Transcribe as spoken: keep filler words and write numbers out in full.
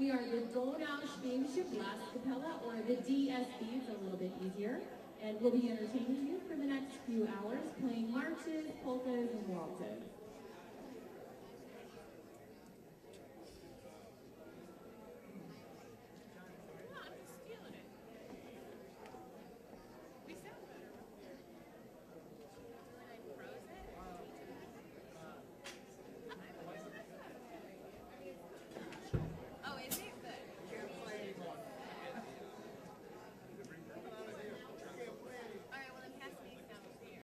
We are the Donau Schwäbische Blaskapelle, or the D S B, it's a little bit easier. And we'll be entertaining you for the next few hours, playing marches, polkas, and waltzes.